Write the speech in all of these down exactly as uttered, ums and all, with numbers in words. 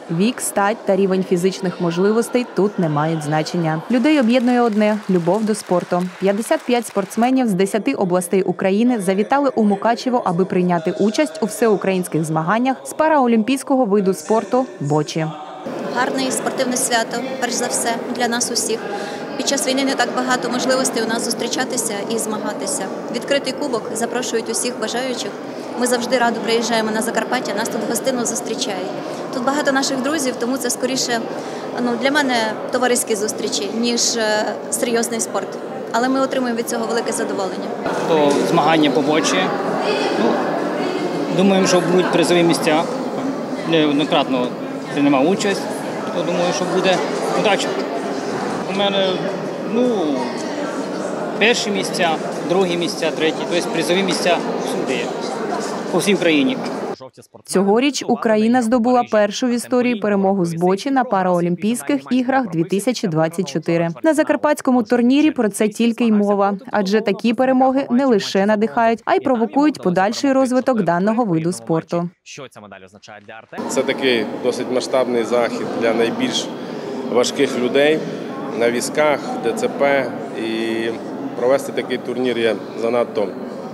Вік, стать та рівень фізичних можливостей тут не мають значення. Людей об'єднує одне – любов до спорту. п'ятдесят п'ять спортсменів з десяти областей України завітали у Мукачево, аби прийняти участь у всеукраїнських змаганнях з параолімпійського виду спорту «Бочі». Гарне спортивне свято, перш за все, для нас усіх. Під час війни не так багато можливостей у нас зустрічатися і змагатися. Відкритий кубок запрошують усіх бажаючих. Ми завжди радо приїжджаємо на Закарпаття, нас тут гостинно зустрічають. Тут багато наших друзів, тому це скоріше ну, для мене товариські зустрічі, ніж серйозний спорт. Але ми отримуємо від цього велике задоволення. То змагання по бочі. Ну, думаємо, що будуть призові місця. Неоднократно приймав участь, то думаю, що буде удача. У мене ну, перші місця, другі місця, треті, тобто призові місця всюди є, по всій Україні. Цьогоріч Україна здобула першу в історії перемогу з бочі на Параолімпійських іграх дві тисячі двадцять чотири. На закарпатському турнірі про це тільки й мова, адже такі перемоги не лише надихають, а й провокують подальший розвиток даного виду спорту. Що ця медаль означає для Артема? Це такий досить масштабний захід для найбільш важких людей на візках, ДЦП, і провести такий турнір є занадто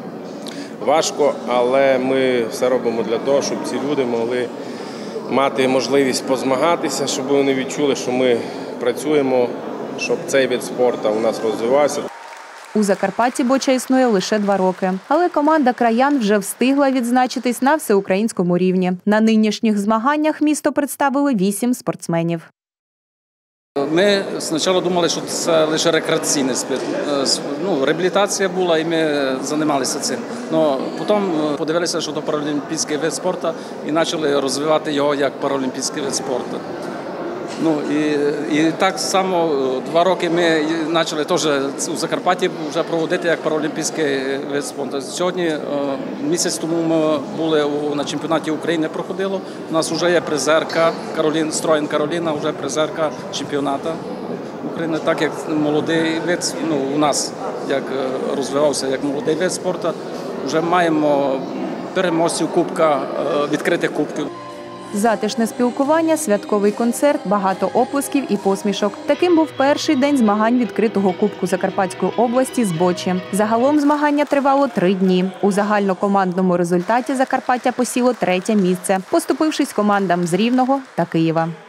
важко, але ми все робимо для того, щоб ці люди могли мати можливість позмагатися, щоб вони відчули, що ми працюємо, щоб цей вид спорту у нас розвивався. У Закарпатті боча існує лише два роки, але команда краян вже встигла відзначитись на всеукраїнському рівні. На нинішніх змаганнях місто представили вісім спортсменів. Ми спочатку думали, що це лише рекреаційний спорт. Ну, реабілітація була і ми займалися цим. Але потім подивилися, що це паралімпійський вид спорту і почали розвивати його як паралімпійський вид спорту. Ну, і, і так само два роки ми почали теж у Закарпатті вже проводити як паралімпійський вид спорту. Сьогодні, місяць тому ми були на чемпіонаті України, проходило. У нас вже є призерка, Каролін, Строїн Кароліна, вже призерка чемпіонату України. Так як молодий вид, ну, у нас як розвивався як молодий вид спорту, вже маємо переможців кубка, відкритих кубків. Затишне спілкування, святковий концерт, багато оплесків і посмішок. Таким був перший день змагань відкритого Кубку Закарпатської області з бочі. Загалом змагання тривало три дні. У загальнокомандному результаті Закарпаття посіло третє місце, поступившись командам з Рівного та Києва.